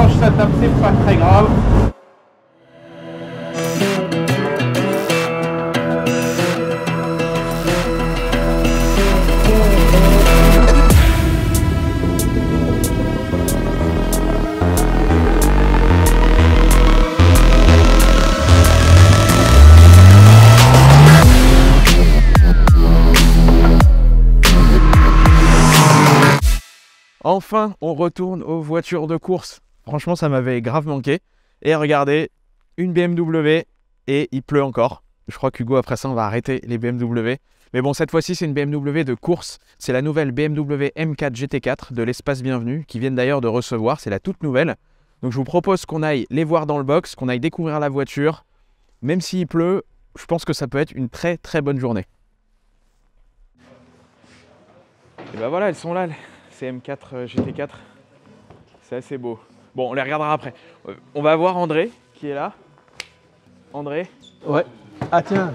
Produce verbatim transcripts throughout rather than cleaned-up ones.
change setup, c'est pas très grave. Enfin, on retourne aux voitures de course. Franchement, ça m'avait grave manqué. Et regardez, une B M W et il pleut encore. Je crois qu'Hugo, après ça, on va arrêter les B M W. Mais bon, cette fois-ci, c'est une B M W de course. C'est la nouvelle B M W M quatre G T quatre de l'Espace Bienvenue, qui viennent d'ailleurs de recevoir. C'est la toute nouvelle. Donc, je vous propose qu'on aille les voir dans le box, qu'on aille découvrir la voiture. Même s'il pleut, je pense que ça peut être une très, très bonne journée. Et ben voilà, elles sont là. C'est M quatre G T quatre, c'est assez beau. Bon, on les regardera après. On va voir André qui est là. André. Ouais. Ah tiens.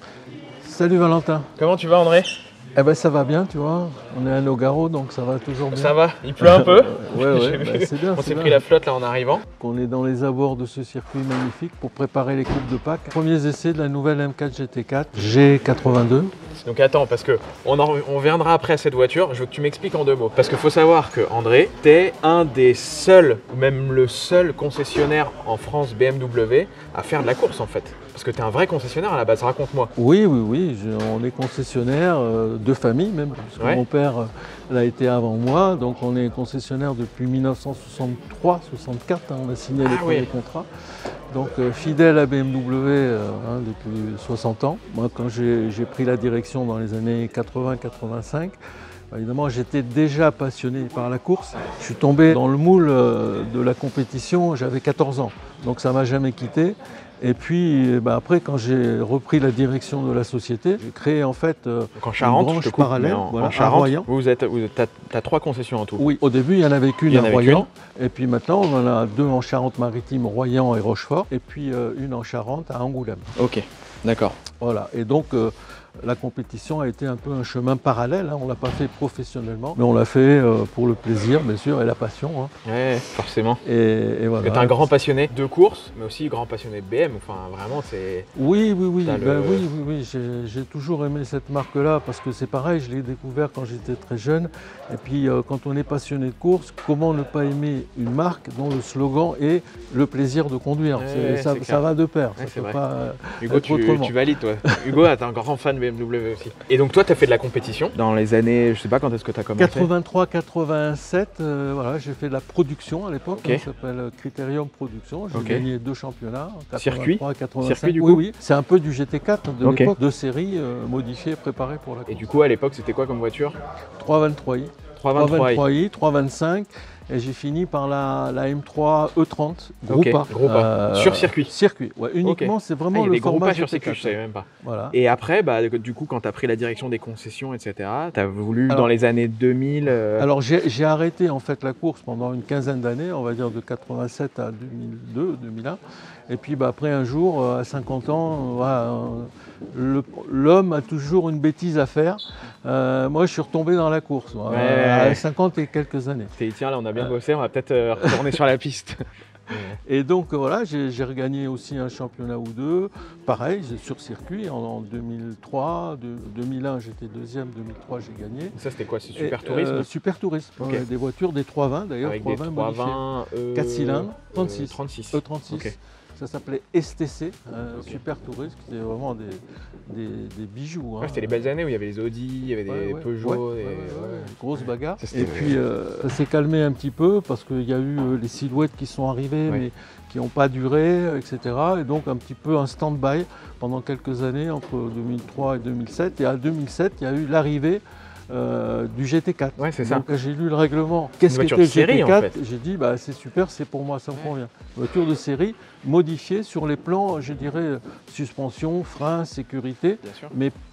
Salut Valentin. Comment tu vas André? Eh ben ça va bien, tu vois. On est à Nogaro, donc ça va toujours bien. Ça va, il pleut un peu. Ouais, ouais, bah, c'est bien. On s'est pris la flotte là en arrivant. On est dans les abords de ce circuit magnifique pour préparer les coupes de Pâques. Premiers essais de la nouvelle M quatre G T quatre G quatre-vingt-deux. Donc attends, parce que on, en, on viendra après à cette voiture, je veux que tu m'expliques en deux mots. Parce qu'il faut savoir que André, t'es un des seuls, ou même le seul concessionnaire en France B M W à faire de la course en fait. Parce que t'es un vrai concessionnaire à la base, raconte-moi. Oui, oui, oui, je, on est concessionnaire euh, de famille même, parce que ouais. Mon père euh, l'a été avant moi, donc on est concessionnaire depuis mille neuf cent soixante-trois soixante-quatre, hein, on a signé ah, les premiers oui. contrats. Donc euh, fidèle à B M W euh, hein, depuis soixante ans. Moi quand j'ai pris la direction dans les années quatre-vingts quatre-vingt-cinq, évidemment j'étais déjà passionné par la course. Je suis tombé dans le moule euh, de la compétition, j'avais quatorze ans, donc ça ne m'a jamais quitté. Et puis bah, après, quand j'ai repris la direction de la société, j'ai créé en fait euh, en Charente, une branche je te coupe, parallèle en, voilà, en Charente, à Royan. Vous êtes, vous êtes, tu as trois concessions en tout. Oui, au début, il n'y en avait qu'une à avait Royan. Et puis maintenant, on en a deux en Charente-Maritime, Royan et Rochefort. Et puis euh, une en Charente à Angoulême. Ok, d'accord. Voilà, et donc euh, la compétition a été un peu un chemin parallèle. Hein. On ne l'a pas fait professionnellement, mais on l'a fait euh, pour le plaisir, bien sûr, et la passion. Hein. Ouais, forcément. Et, et voilà. Tu es un grand passionné de course, mais aussi grand passionné de B M. Enfin, vraiment, c'est. Oui, oui, oui. Ben le... oui, oui, oui. J'ai toujours aimé cette marque-là parce que c'est pareil, je l'ai découvert quand j'étais très jeune. Et puis, euh, quand on est passionné de course, comment ne pas aimer une marque dont le slogan est le plaisir de conduire. Ouais, ça, ça va de pair. Ouais, ça peut pas Hugo, tu, tu valides, toi. Hugo, t'es un grand fan de B M W aussi. Et donc toi, tu as fait de la compétition dans les années, je sais pas quand est-ce que tu as commencé. quatre-vingt-trois quatre-vingt-sept, euh, voilà, j'ai fait de la production à l'époque, okay. Ça s'appelle Critérium Production. J'ai okay. gagné deux championnats. Circuit Circuit du coup. Oui, oui. C'est un peu du G T quatre de okay. l'époque, de série euh, modifiée, préparée pour la course. Et du coup, à l'époque, c'était quoi comme voiture? trois vingt-trois i. trois vingt-trois i, trois vingt-cinq. Et j'ai fini par la, la M trois E trente, gros okay, pas. Gros pas. Euh, sur circuit. Circuit, ouais, uniquement, okay. C'est vraiment ah, le format pas sur circuit, je savais même pas. Voilà. Et après, bah, du coup, quand tu as pris la direction des concessions, et cetera, tu as voulu alors, dans les années deux mille. Euh... Alors j'ai arrêté en fait la course pendant une quinzaine d'années, on va dire de quatre-vingt-sept à deux mille deux, deux mille un. Et puis bah, après un jour, à cinquante ans, voilà, l'homme a toujours une bêtise à faire. Euh, moi, je suis retombé dans la course, ouais, euh, à cinquante et quelques années. T'es tiens, là, on a bien bossé, on va peut-être euh, retourner sur la piste. Et donc voilà, j'ai regagné aussi un championnat ou deux, pareil, sur circuit en, en deux mille trois, de, deux mille un j'étais deuxième, deux mille trois j'ai gagné. Ça c'était quoi, c'est Super Tourisme euh, Super Tourisme, okay. Ouais, des voitures, des trois vingt d'ailleurs, trois vingt euh, quatre cylindres, trente-six, euh, trente-six. E trente-six. Okay. Ça s'appelait S T C, euh, okay. Super Tourisme, c'était vraiment des, des, des bijoux. Hein. Ouais, c'était les belles années où il y avait les Audi, il y avait ouais, des ouais, Peugeot. Ouais, et... ouais, ouais, ouais. Grosse bagarre. Ça, et puis euh, ça s'est calmé un petit peu parce qu'il y a eu euh, les silhouettes qui sont arrivées ouais. mais qui n'ont pas duré, et cetera. Et donc un petit peu un stand-by pendant quelques années entre deux mille trois et deux mille sept. Et à deux mille sept, il y a eu l'arrivée Euh, du G T quatre. Ouais, c'est ça. Donc j'ai lu le règlement. Qu'est-ce que c'était le G T quatre? En fait. J'ai dit, bah, c'est super, c'est pour moi, ça me ouais. convient. Voiture de série modifiée sur les plans, je dirais, suspension, frein, sécurité, mais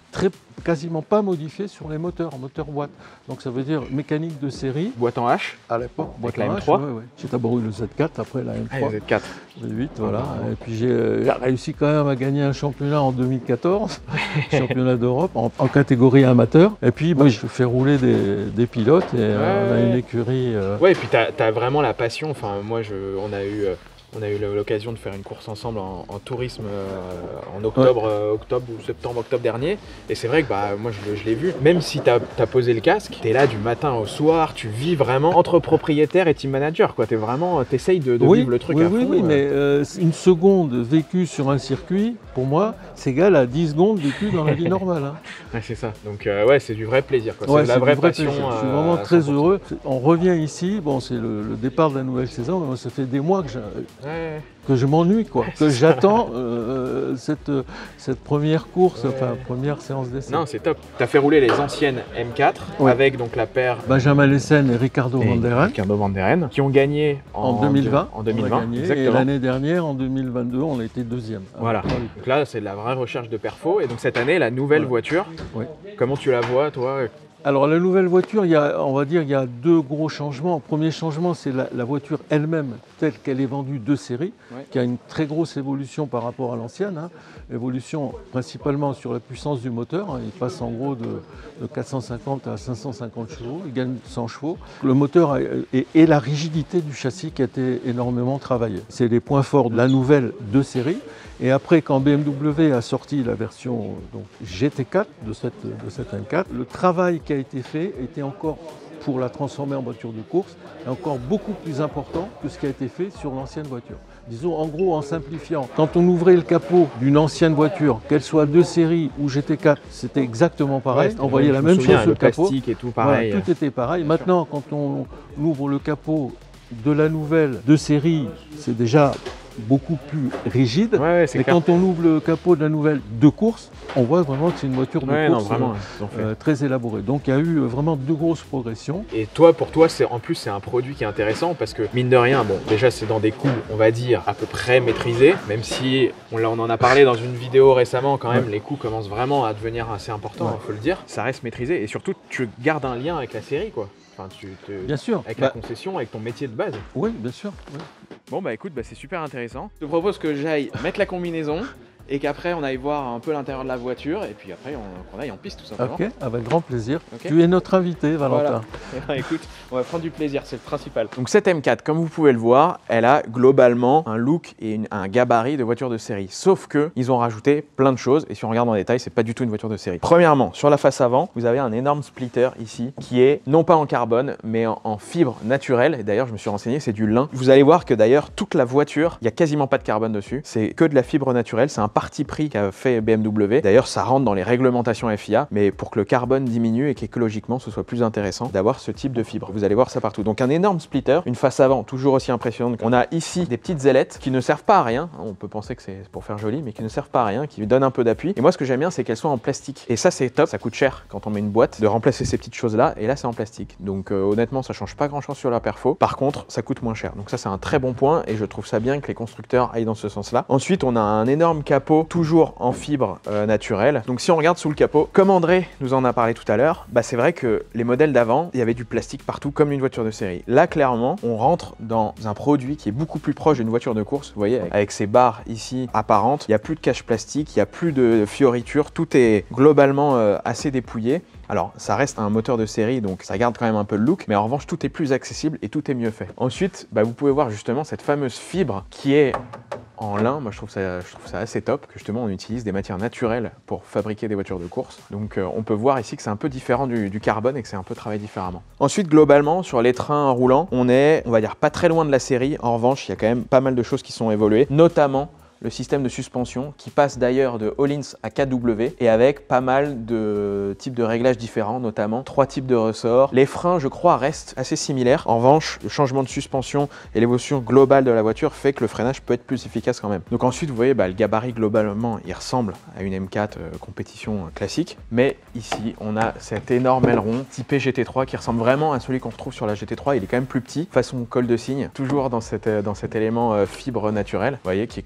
très, quasiment pas modifié sur les moteurs, moteur boîte. Donc ça veut dire mécanique de série. Boîte en H à l'époque, boîte la en M trois. H, ouais, ouais. J'ai d'abord eu le Z quatre, après la M trois. Ah, Z quatre. Z huit, voilà. Et puis j'ai euh, réussi quand même à gagner un championnat en deux mille quatorze, championnat d'Europe en, en catégorie amateur. Et puis bah, je fais rouler des, des pilotes et ouais, euh, on a une écurie. Euh... Ouais, et puis tu as vraiment la passion. Enfin, moi, je, on a eu. Euh... On a eu l'occasion de faire une course ensemble en, en tourisme euh, en octobre, ouais. euh, octobre ou septembre, octobre dernier. Et c'est vrai que bah, moi je, je l'ai vu, même si tu as, as posé le casque, tu es là du matin au soir, tu vis vraiment entre propriétaire et team manager. Tu essayes de, de oui, vivre le truc oui, à fond. Oui, oui, euh... mais euh, une seconde vécue sur un circuit, pour moi, c'est égal à dix secondes vécues dans la vie normale. Hein. Ouais, c'est ça. Donc euh, ouais, c'est du vrai plaisir. C'est ouais, de la vraie vrai passion. Je suis vraiment très heureux. On revient ici, bon, c'est le, le départ de la nouvelle saison, mais moi, ça fait des mois que j'ai... Ouais. que je m'ennuie, quoi, ouais, que j'attends euh, cette, cette première course, ouais. enfin première séance d'essai. Non, c'est top. Tu as fait rouler les anciennes M quatre ouais. avec donc la paire Benjamin Lessen et Ricardo Van Der Ren. Ricardo Van Der Ren, qui ont gagné en, en deux mille vingt. En deux mille vingt, gagné, et l'année dernière, en deux mille vingt-deux, on a été deuxième. Voilà. Donc là, c'est de la vraie recherche de perfo. Et donc cette année, la nouvelle ouais. voiture, ouais. comment tu la vois, toi? Alors la nouvelle voiture, il y a, on va dire il y a deux gros changements. Le premier changement, c'est la, la voiture elle-même telle qu'elle est vendue de série, ouais. qui a une très grosse évolution par rapport à l'ancienne. Hein. Évolution principalement sur la puissance du moteur. Hein. Il passe en gros de, de quatre cent cinquante à cinq cent cinquante chevaux, il gagne cent chevaux. Le moteur a, et, et la rigidité du châssis qui a été énormément travaillée. C'est les points forts de la nouvelle de série. Et après, quand B M W a sorti la version donc, G T quatre de cette, de cette M quatre, le travail qui a été fait était encore, pour la transformer en voiture de course, encore beaucoup plus important que ce qui a été fait sur l'ancienne voiture. Disons, en gros, en simplifiant, quand on ouvrait le capot d'une ancienne voiture, qu'elle soit de série ou G T quatre, c'était exactement pareil. Ouais, on voyait la même chose sur le capot. Plastique et tout pareil. Voilà, tout était pareil. Maintenant, quand on ouvre le capot de la nouvelle de série, c'est déjà beaucoup plus rigide, ouais, ouais, mais clair. Quand on ouvre le capot de la nouvelle de course, on voit vraiment que c'est une voiture de ouais, course non, vraiment, euh, euh, très élaborée. Donc il y a eu vraiment deux grosses progressions. Et toi, pour toi, c'est en plus c'est un produit qui est intéressant parce que mine de rien, bon, déjà c'est dans des coûts, on va dire à peu près maîtrisés, même si on, on en a parlé dans une vidéo récemment, quand même, ouais. les coûts commencent vraiment à devenir assez importants, il ouais. faut le dire. Ça reste maîtrisé et surtout tu gardes un lien avec la série, quoi. Enfin, tu te... Bien sûr. Avec bah... la concession, avec ton métier de base. Oui, bien sûr. Oui. Bon bah écoute, bah, c'est super intéressant. Je te propose que j'aille mettre la combinaison et qu'après on aille voir un peu l'intérieur de la voiture et puis après on, on aille en piste tout simplement. Ok, avec grand plaisir. Okay. Tu es notre invité, Valentin. Voilà. Ben, écoute, on va prendre du plaisir, c'est le principal. Donc cette M quatre, comme vous pouvez le voir, elle a globalement un look et une, un gabarit de voiture de série. Sauf que ils ont rajouté plein de choses et si on regarde en détail, c'est pas du tout une voiture de série. Premièrement, sur la face avant, vous avez un énorme splitter ici qui est non pas en carbone mais en, en fibre naturelle. Et d'ailleurs, je me suis renseigné, c'est du lin. Vous allez voir que d'ailleurs toute la voiture, il y a quasiment pas de carbone dessus. C'est que de la fibre naturelle. C'est un parti pris qu'a fait B M W. D'ailleurs, ça rentre dans les réglementations F I A, mais pour que le carbone diminue et qu'écologiquement ce soit plus intéressant d'avoir ce type de fibre. Vous allez voir ça partout. Donc un énorme splitter, une face avant toujours aussi impressionnante. On a ici des petites ailettes qui ne servent pas à rien. On peut penser que c'est pour faire joli, mais qui ne servent pas à rien, qui donnent un peu d'appui. Et moi, ce que j'aime bien, c'est qu'elles soient en plastique. Et ça, c'est top. Ça coûte cher quand on met une boîte de remplacer ces petites choses-là. Et là, c'est en plastique. Donc euh, honnêtement, ça change pas grand-chose sur la perfo. Par contre, ça coûte moins cher. Donc ça, c'est un très bon point et je trouve ça bien que les constructeurs aillent dans ce sens-là. Ensuite, on a un énorme capot toujours en fibre euh, naturelle. Donc si on regarde sous le capot, comme André nous en a parlé tout à l'heure, bah c'est vrai que les modèles d'avant, il y avait du plastique partout comme une voiture de série. Là, clairement, on rentre dans un produit qui est beaucoup plus proche d'une voiture de course. Vous voyez, avec, avec ces barres ici apparentes, il n'y a plus de cache plastique, il n'y a plus de fioritures, tout est globalement euh, assez dépouillé. Alors, ça reste un moteur de série, donc ça garde quand même un peu le look, mais en revanche, tout est plus accessible et tout est mieux fait. Ensuite, bah, vous pouvez voir justement cette fameuse fibre qui est en lin. Moi, je trouve ça, je trouve ça assez top que justement on utilise des matières naturelles pour fabriquer des voitures de course. Donc, euh, on peut voir ici que c'est un peu différent du, du carbone et que c'est un peu travaillé différemment. Ensuite, globalement, sur les trains roulants, on est, on va dire, pas très loin de la série. En revanche, il y a quand même pas mal de choses qui sont évoluées, notamment le système de suspension qui passe d'ailleurs de Öhlins à K W et avec pas mal de types de réglages différents, notamment trois types de ressorts. Les freins, je crois, restent assez similaires. En revanche, le changement de suspension et l'évolution globale de la voiture fait que le freinage peut être plus efficace quand même. Donc ensuite, vous voyez, bah, le gabarit globalement, il ressemble à une M quatre euh, compétition classique. Mais ici, on a cet énorme aileron typé G T trois qui ressemble vraiment à celui qu'on retrouve sur la G T trois. Il est quand même plus petit, façon col de cygne, toujours dans, cette, dans cet élément euh, fibre naturelle. Vous voyez, qui est quand même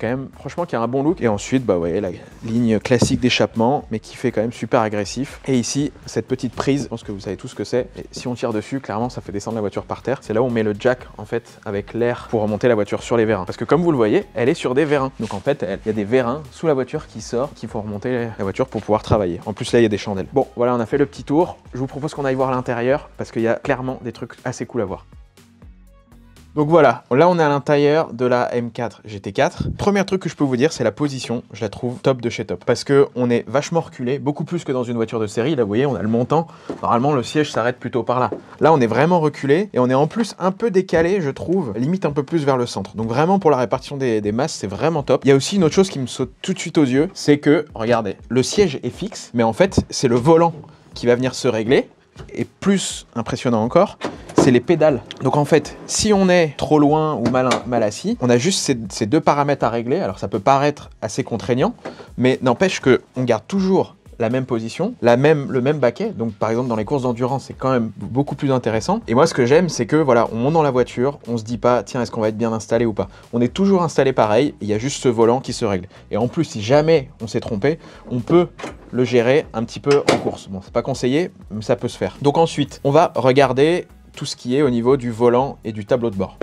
franchement qui a un bon look. Et ensuite, bah ouais, la ligne classique d'échappement, mais qui fait quand même super agressif. Et ici, cette petite prise, je pense que vous savez tout ce que c'est. Et si on tire dessus, clairement, ça fait descendre la voiture par terre. C'est là où on met le jack, en fait, avec l'air pour remonter la voiture sur les vérins. Parce que comme vous le voyez, elle est sur des vérins. Donc en fait, il y a des vérins sous la voiture qui sortent, qui font remonter la voiture pour pouvoir travailler. En plus, là, il y a des chandelles. Bon, voilà, on a fait le petit tour. Je vous propose qu'on aille voir l'intérieur parce qu'il y a clairement des trucs assez cool à voir. Donc voilà, là on est à l'intérieur de la M quatre G T quatre. Premier truc que je peux vous dire, c'est la position. Je la trouve top de chez top. Parce qu'on est vachement reculé, beaucoup plus que dans une voiture de série. Là vous voyez, on a le montant. Normalement le siège s'arrête plutôt par là. Là on est vraiment reculé et on est en plus un peu décalé, je trouve, limite un peu plus vers le centre. Donc vraiment pour la répartition des, des masses, c'est vraiment top. Il y a aussi une autre chose qui me saute tout de suite aux yeux, c'est que, regardez, le siège est fixe, mais en fait c'est le volant qui va venir se régler. Et plus impressionnant encore, c'est les pédales. Donc en fait, si on est trop loin ou mal, mal assis, on a juste ces, ces deux paramètres à régler. Alors ça peut paraître assez contraignant, mais n'empêche qu'on garde toujours la même position, la même, le même baquet. Donc par exemple dans les courses d'endurance, c'est quand même beaucoup plus intéressant. Et moi ce que j'aime, c'est que voilà, on monte dans la voiture, on se dit pas tiens est-ce qu'on va être bien installé ou pas. On est toujours installé pareil, il y a juste ce volant qui se règle. Et en plus si jamais on s'est trompé, on peut le gérer un petit peu en course. Bon, c'est pas conseillé, mais ça peut se faire. Donc ensuite, on va regarder tout ce qui est au niveau du volant et du tableau de bord.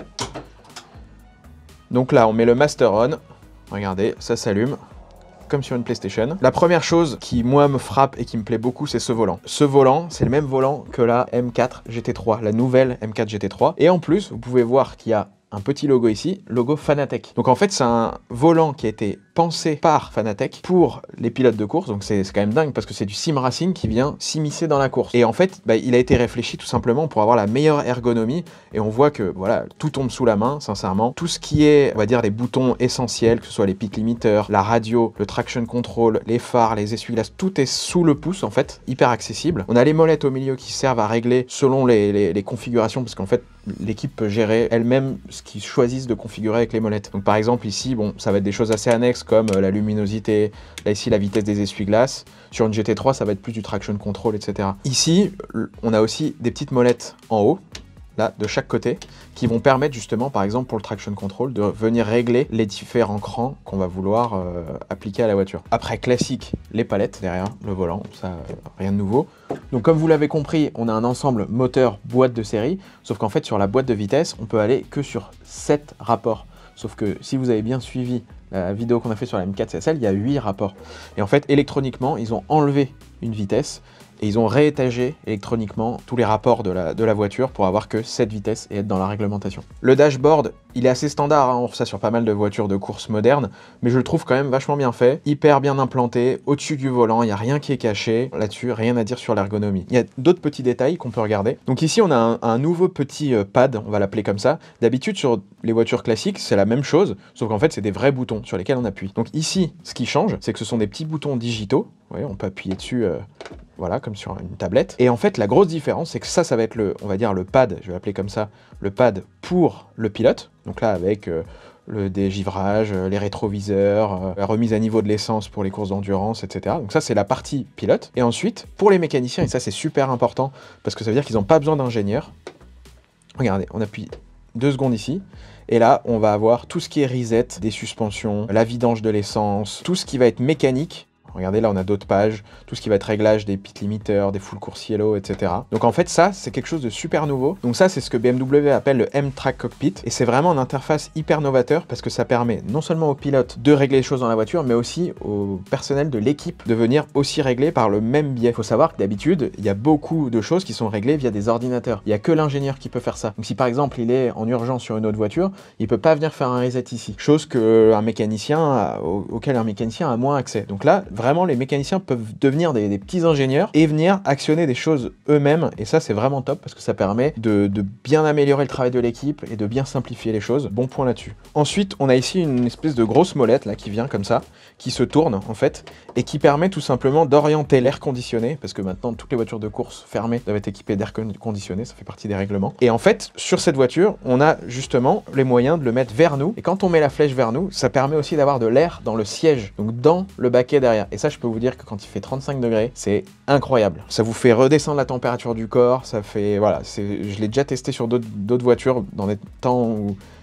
Donc là, on met le Master On. Regardez, ça s'allume comme sur une PlayStation. La première chose qui, moi, me frappe et qui me plaît beaucoup, c'est ce volant. Ce volant, c'est le même volant que la M quatre G T trois, la nouvelle M quatre G T trois. Et en plus, vous pouvez voir qu'il y a un petit logo ici, logo Fanatec. Donc en fait, c'est un volant qui a été pensé par Fanatec pour les pilotes de course. Donc c'est quand même dingue parce que c'est du sim racing qui vient s'immiscer dans la course. Et en fait, bah, il a été réfléchi tout simplement pour avoir la meilleure ergonomie. Et on voit que voilà, tout tombe sous la main, sincèrement. Tout ce qui est, on va dire, les boutons essentiels, que ce soit les pit limiters, la radio, le traction control, les phares, les essuie-glaces, tout est sous le pouce en fait, hyper accessible. On a les molettes au milieu qui servent à régler selon les, les, les configurations parce qu'en fait, l'équipe peut gérer elle-même ce qu'ils choisissent de configurer avec les molettes. Donc par exemple ici, bon, ça va être des choses assez annexes comme euh, la luminosité, là ici la vitesse des essuie-glaces. Sur une G T trois, ça va être plus du traction control, et cetera. Ici, on a aussi des petites molettes en haut, là, de chaque côté, qui vont permettre justement, par exemple pour le traction control, de venir régler les différents crans qu'on va vouloir euh, appliquer à la voiture. Après, classique, les palettes derrière le volant, ça, euh, rien de nouveau. Donc comme vous l'avez compris, on a un ensemble moteur boîte de série, sauf qu'en fait sur la boîte de vitesse, on peut aller que sur sept rapports. Sauf que si vous avez bien suivi la vidéo qu'on a fait sur la M quatre C S L, il y a huit rapports. Et en fait, électroniquement, ils ont enlevé une vitesse et ils ont réétagé électroniquement tous les rapports de la, de la voiture pour avoir que sept vitesses et être dans la réglementation. Le dashboard, il est assez standard, hein, on retrouve ça sur pas mal de voitures de course modernes, mais je le trouve quand même vachement bien fait, hyper bien implanté, au-dessus du volant, il n'y a rien qui est caché, là-dessus, rien à dire sur l'ergonomie. Il y a d'autres petits détails qu'on peut regarder. Donc ici, on a un, un nouveau petit euh, pad, on va l'appeler comme ça. D'habitude, sur les voitures classiques, c'est la même chose, sauf qu'en fait, c'est des vrais boutons sur lesquels on appuie. Donc ici, ce qui change, c'est que ce sont des petits boutons digitaux, vous voyez, on peut appuyer dessus... Euh, Voilà, comme sur une tablette. Et en fait, la grosse différence, c'est que ça, ça va être le, on va dire le pad, je vais l'appeler comme ça, le pad pour le pilote. Donc là, avec euh, le dégivrage, euh, les rétroviseurs, euh, la remise à niveau de l'essence pour les courses d'endurance, et cetera. Donc ça, c'est la partie pilote. Et ensuite, pour les mécaniciens, et ça, c'est super important, parce que ça veut dire qu'ils n'ont pas besoin d'ingénieur. Regardez, on appuie deux secondes ici. Et là, on va avoir tout ce qui est reset des suspensions, la vidange de l'essence, tout ce qui va être mécanique. Regardez, là, on a d'autres pages, tout ce qui va être réglage des pit limiters, des full course yellow, et cetera. Donc en fait, ça, c'est quelque chose de super nouveau. Donc ça, c'est ce que B M W appelle le M-Track Cockpit. Et c'est vraiment une interface hyper novateur parce que ça permet non seulement aux pilotes de régler les choses dans la voiture, mais aussi au personnel de l'équipe de venir aussi régler par le même biais. Il faut savoir que d'habitude, il y a beaucoup de choses qui sont réglées via des ordinateurs. Il n'y a que l'ingénieur qui peut faire ça. Donc si par exemple, il est en urgence sur une autre voiture, il peut pas venir faire un reset ici. Chose que un mécanicien, a, au, auquel un mécanicien a moins accès. Donc là, vraiment, les mécaniciens peuvent devenir des, des petits ingénieurs et venir actionner des choses eux-mêmes. Et ça, c'est vraiment top parce que ça permet de, de bien améliorer le travail de l'équipe et de bien simplifier les choses. Bon point là-dessus. Ensuite, on a ici une espèce de grosse molette là qui vient comme ça, qui se tourne en fait et qui permet tout simplement d'orienter l'air conditionné parce que maintenant, toutes les voitures de course fermées doivent être équipées d'air conditionné. Ça fait partie des règlements. Et en fait, sur cette voiture, on a justement les moyens de le mettre vers nous. Et quand on met la flèche vers nous, ça permet aussi d'avoir de l'air dans le siège, donc dans le baquet derrière. Et ça, je peux vous dire que quand il fait trente-cinq degrés, c'est incroyable. Ça vous fait redescendre la température du corps, ça fait... Voilà, je l'ai déjà testé sur d'autres voitures dans des temps où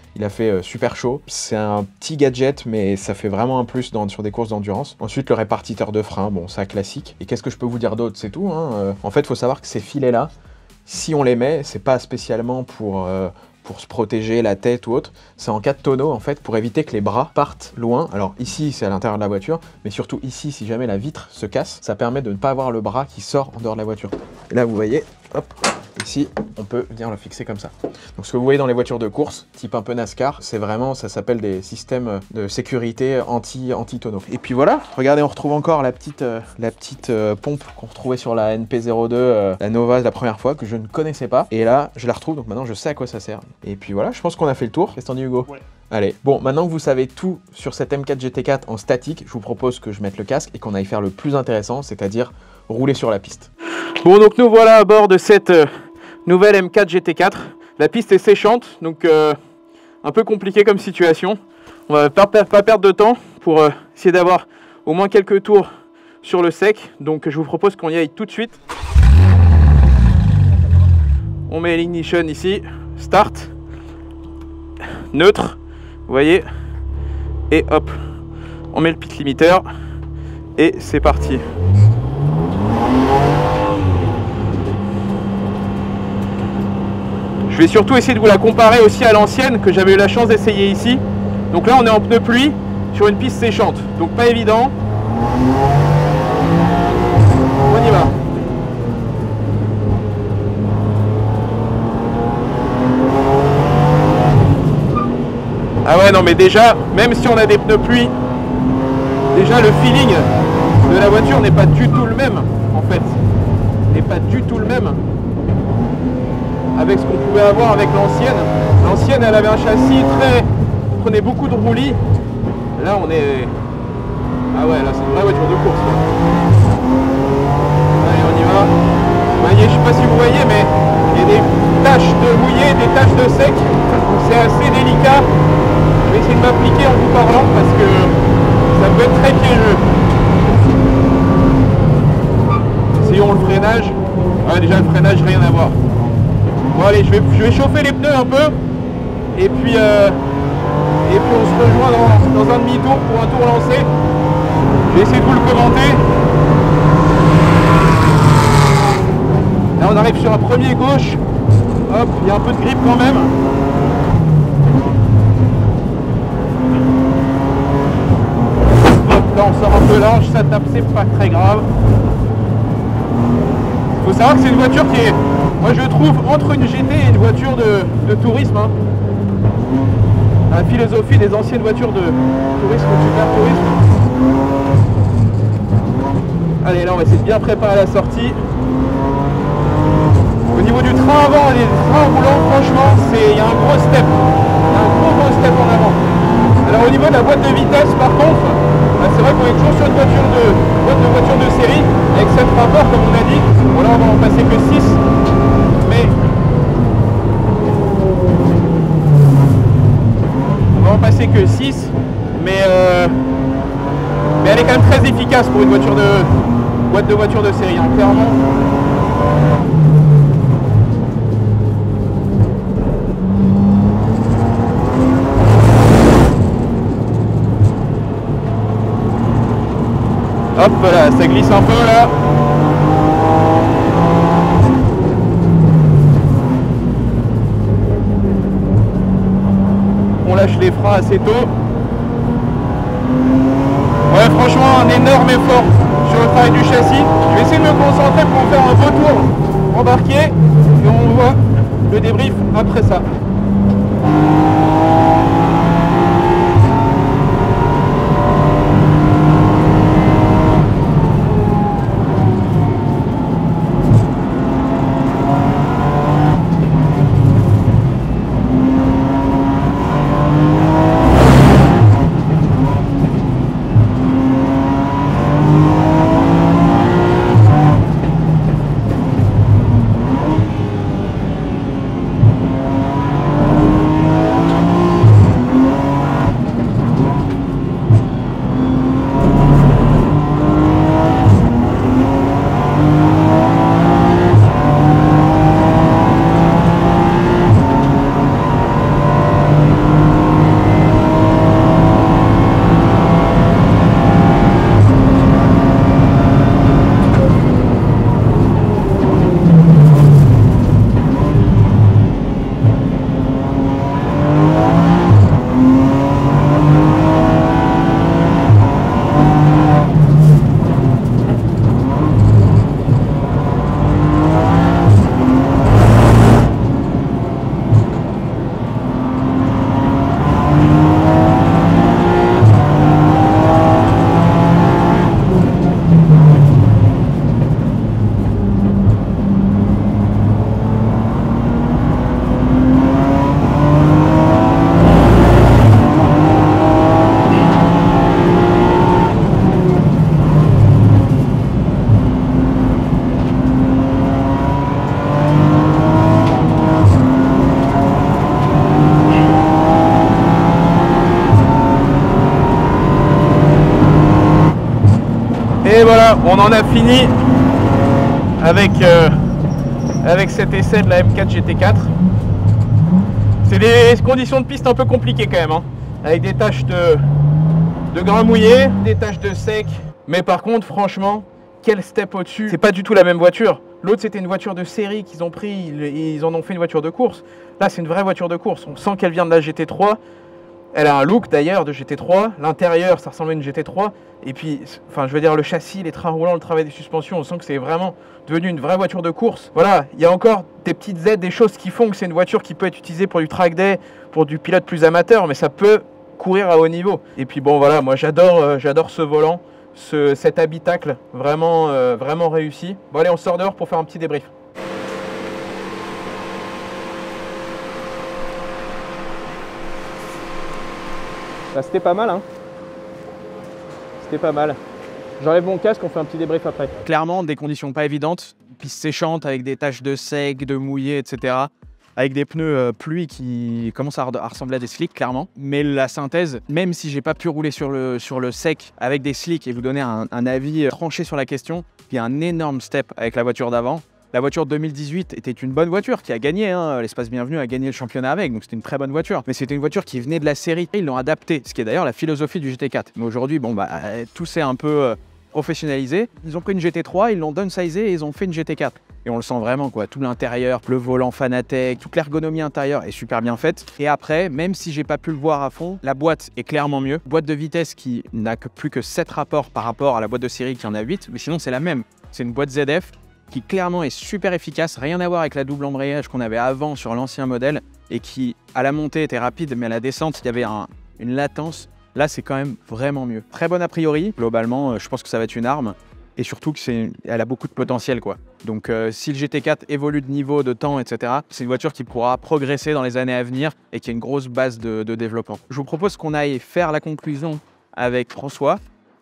Il a fait euh, super chaud. C'est un petit gadget, mais ça fait vraiment un plus dans, sur des courses d'endurance. Ensuite, le répartiteur de frein, bon, ça classique. Et qu'est-ce que je peux vous dire d'autre? C'est tout, hein. Euh, en fait, il faut savoir que ces filets-là, si on les met, c'est pas spécialement pour... Euh, pour se protéger la tête ou autre, c'est en cas de tonneau en fait pour éviter que les bras partent loin. Alors ici c'est à l'intérieur de la voiture, mais surtout ici si jamais la vitre se casse, ça permet de ne pas avoir le bras qui sort en dehors de la voiture. Et là vous voyez, hop, ici on peut venir le fixer comme ça. Donc ce que vous voyez dans les voitures de course, type un peu NASCAR, c'est vraiment, ça s'appelle des systèmes de sécurité anti, anti-tonneau. Et puis voilà, regardez, on retrouve encore la petite, euh, la petite euh, pompe qu'on retrouvait sur la N P zéro deux, euh, la Nova la première fois, que je ne connaissais pas. Et là, je la retrouve, donc maintenant je sais à quoi ça sert. Et puis voilà, je pense qu'on a fait le tour. Qu'est-ce que t'en dis, Hugo? Ouais. Allez, bon, maintenant que vous savez tout sur cette M quatre G T quatre en statique, je vous propose que je mette le casque et qu'on aille faire le plus intéressant, c'est-à-dire rouler sur la piste. Bon, donc nous voilà à bord de cette euh, nouvelle M quatre G T quatre. La piste est séchante, donc euh, un peu compliqué comme situation. On va pas, pas perdre de temps pour euh, essayer d'avoir au moins quelques tours sur le sec. Donc je vous propose qu'on y aille tout de suite. On met l'ignition ici, start, neutre, vous voyez, et hop, on met le pit limiteur et c'est parti. Je vais surtout essayer de vous la comparer aussi à l'ancienne que j'avais eu la chance d'essayer ici. Donc là on est en pneu pluie sur une piste séchante, donc pas évident. On y va. Ah ouais, non mais déjà, même si on a des pneus pluie, déjà le feeling de la voiture n'est pas du tout le même en fait. N'est pas du tout le même avec ce qu'on pouvait avoir avec l'ancienne. L'ancienne, elle avait un châssis très... prenait beaucoup de roulis. Là, on est... Ah ouais, là, c'est une vraie voiture de course. Quoi. Allez, on y va. Vous voyez, je sais pas si vous voyez, mais il y a des taches de mouillé, des taches de sec. C'est assez délicat. Je vais essayer de m'appliquer en vous parlant parce que ça peut être très piégeux. Essayons le freinage. Ouais, déjà, le freinage, rien à voir. Bon allez, je vais, je vais chauffer les pneus un peu et puis, euh, et puis on se rejoint dans, dans un demi-tour pour un tour lancé. Je vais essayer de vous le commenter. Là on arrive sur un premier gauche. Hop, il y a un peu de grippe quand même. Hop, là on sort un peu large, ça tape, c'est pas très grave. Il faut savoir que c'est une voiture qui est... Moi je trouve entre une G T et une voiture de, de tourisme, hein. La philosophie des anciennes voitures de tourisme, super tourisme. Allez, là on va essayer de bien préparer la sortie. Au niveau du train avant et des trains roulants, franchement, il y a un gros step. Il y a un gros gros step en avant. Alors au niveau de la boîte de vitesse par contre, bah, c'est vrai qu'on est toujours sur une voiture de, boîte de voiture de série, avec sept rapports comme on a dit. Bon là on va en passer que six. Mais on va en passer que six, mais, euh, mais elle est quand même très efficace pour une voiture de boîte de voiture de série, hein, clairement. Hop là, ça glisse un peu là. On lâche les freins assez tôt. Ouais, franchement, un énorme effort sur le travail du châssis. Je vais essayer de me concentrer pour faire un retour embarqué et on voit le débrief après ça. on en a fini avec, euh, avec cet essai de la M quatre G T quatre. C'est des conditions de piste un peu compliquées quand même, hein, avec des taches de, de grains mouillés, des taches de sec. Mais par contre, franchement, quel step au-dessus. C'est pas du tout la même voiture. L'autre, c'était une voiture de série qu'ils ont pris, ils en ont fait une voiture de course. Là, c'est une vraie voiture de course. On sent qu'elle vient de la G T trois. Elle a un look d'ailleurs de G T trois. L'intérieur, ça ressemble à une G T trois. Et puis, enfin, je veux dire, le châssis, les trains roulants, le travail des suspensions, on sent que c'est vraiment devenu une vraie voiture de course. Voilà, il y a encore des petites aides, des choses qui font que c'est une voiture qui peut être utilisée pour du track day, pour du pilote plus amateur, mais ça peut courir à haut niveau. Et puis bon, voilà, moi j'adore, euh, j'adore ce volant, ce, cet habitacle, vraiment, euh, vraiment réussi. Bon allez, on sort dehors pour faire un petit débrief. Bah, c'était pas mal, hein. C'était pas mal. J'enlève mon casque, on fait un petit débrief après. Clairement, des conditions pas évidentes. Piste séchante avec des taches de sec, de mouillé, et cetera. Avec des pneus euh, pluie qui commencent à, à ressembler à des slicks, clairement. Mais la synthèse, même si j'ai pas pu rouler sur le, sur le sec avec des slicks et vous donner un, un avis tranché sur la question, il y a un énorme step avec la voiture d'avant. La voiture deux mille dix-huit était une bonne voiture qui a gagné, hein. L'Espace Bienvenu a gagné le championnat avec, donc c'était une très bonne voiture. Mais c'était une voiture qui venait de la série. Ils l'ont adaptée, ce qui est d'ailleurs la philosophie du G T quatre. Mais aujourd'hui, bon, bah, tout s'est un peu euh, professionnalisé. Ils ont pris une G T trois, ils l'ont downsizée et ils ont fait une G T quatre. Et on le sent vraiment, quoi. Tout l'intérieur, le volant Fanatec, toute l'ergonomie intérieure est super bien faite. Et après, même si j'ai pas pu le voir à fond, la boîte est clairement mieux. Boîte de vitesse qui n'a que plus que sept rapports par rapport à la boîte de série qui en a huit, mais sinon c'est la même. C'est une boîte Z F qui clairement est super efficace, rien à voir avec la double embrayage qu'on avait avant sur l'ancien modèle et qui à la montée était rapide, mais à la descente il y avait un, une latence. Là c'est quand même vraiment mieux. Très bonne a priori, globalement je pense que ça va être une arme et surtout que c'est, elle a beaucoup de potentiel, quoi. Donc euh, si le G T quatre évolue de niveau, de temps, et cetera, c'est une voiture qui pourra progresser dans les années à venir et qui a une grosse base de, de développement. Je vous propose qu'on aille faire la conclusion avec François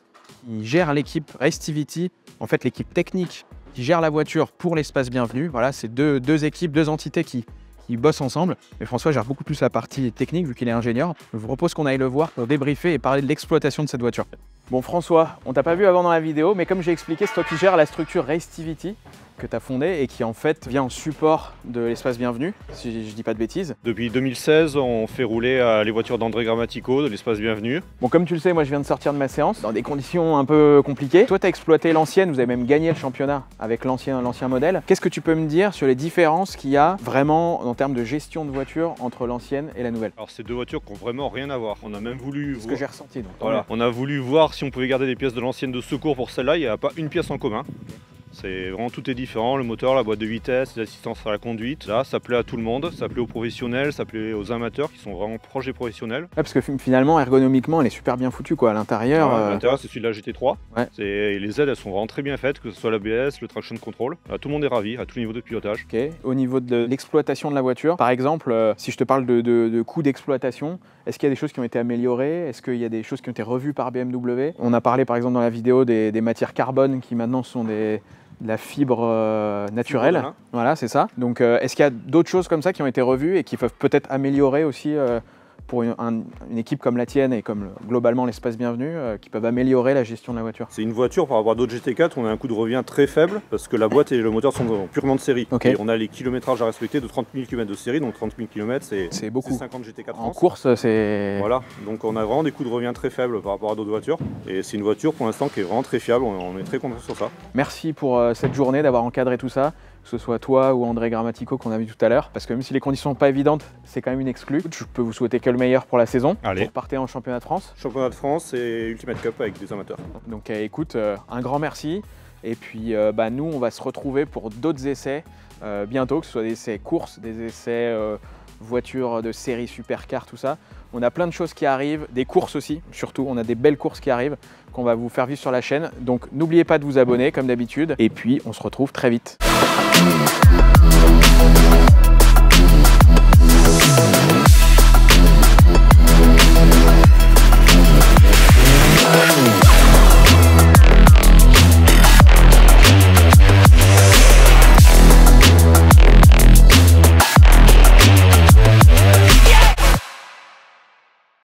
qui gère l'équipe Restivity, en fait l'équipe technique qui gère la voiture pour l'Espace Bienvenu. Voilà, c'est deux, deux équipes, deux entités qui, qui bossent ensemble. Mais François gère beaucoup plus la partie technique vu qu'il est ingénieur. Je vous propose qu'on aille le voir pour débriefer et parler de l'exploitation de cette voiture. Bon François, on t'a pas vu avant dans la vidéo, mais comme j'ai expliqué, c'est toi qui gères la structure Restivity que tu as fondée et qui en fait vient en support de l'Espace Bienvenu, si je dis pas de bêtises. Depuis deux mille seize, on fait rouler euh, les voitures d'André Grammatico de l'Espace Bienvenu. Bon, comme tu le sais, moi je viens de sortir de ma séance dans des conditions un peu compliquées. Toi, tu as exploité l'ancienne, vous avez même gagné le championnat avec l'ancien l'ancien modèle. Qu'est-ce que tu peux me dire sur les différences qu'il y a vraiment en termes de gestion de voiture entre l'ancienne et la nouvelle? Alors, c'est deux voitures qui n'ont vraiment rien à voir. On a même voulu. C'est ce voir... que j'ai ressenti. Donc, voilà. On a voulu voir si on pouvait garder des pièces de l'ancienne de secours pour celle-là. Il n'y a pas une pièce en commun. C'est vraiment tout est différent, le moteur, la boîte de vitesse, l'assistance à la conduite. Là, ça plaît à tout le monde, ça plaît aux professionnels, ça plaît aux amateurs qui sont vraiment proches des professionnels. Ouais, parce que finalement, ergonomiquement, elle est super bien foutue, quoi. À l'intérieur. Ouais, euh... l'intérieur, c'est celui de la G T trois. Ouais. Et les aides, elles sont vraiment très bien faites, que ce soit l'A B S, le traction control. Là, tout le monde est ravi, à tout niveau de pilotage. Ok. Au niveau de l'exploitation de la voiture, par exemple, euh, si je te parle de, de, de coûts d'exploitation, est-ce qu'il y a des choses qui ont été améliorées? Est-ce qu'il y a des choses qui ont été revues par B M W? On a parlé, par exemple, dans la vidéo des, des matières carbone qui maintenant sont des de la fibre euh, naturelle, voilà, voilà c'est ça. Donc euh, est-ce qu'il y a d'autres choses comme ça qui ont été revues et qui peuvent peut-être améliorer aussi euh, pour une, un, une équipe comme la tienne et comme le, globalement l'Espace Bienvenu, euh, qui peuvent améliorer la gestion de la voiture? C'est une voiture par rapport à d'autres G T quatre, on a un coût de revient très faible parce que la boîte et le moteur sont purement de série. Okay. Et on a les kilométrages à respecter de trente mille kilomètres de série, donc trente mille kilomètres c'est beaucoup. cinquante G T quatre en France. Course, c'est... Voilà, donc on a vraiment des coûts de revient très faibles par rapport à d'autres voitures. Et c'est une voiture pour l'instant qui est vraiment très fiable, on est très content sur ça. Merci pour euh, cette journée, d'avoir encadré tout ça. Que ce soit toi ou André Grammatico qu'on a vu tout à l'heure. Parce que même si les conditions sont pas évidentes, c'est quand même une exclue. Je peux vous souhaiter que le meilleur pour la saison. Allez. Vous partez en championnat de France. Championnat de France et Ultimate Cup avec des amateurs. Donc euh, écoute, euh, un grand merci. Et puis euh, bah, nous, on va se retrouver pour d'autres essais euh, bientôt, que ce soit des essais courses, des essais euh, voitures de série, supercar, tout ça. On a plein de choses qui arrivent, des courses aussi, surtout. On a des belles courses qui arrivent qu'on va vous faire vivre sur la chaîne. Donc n'oubliez pas de vous abonner comme d'habitude. Et puis on se retrouve très vite. We'll be right back.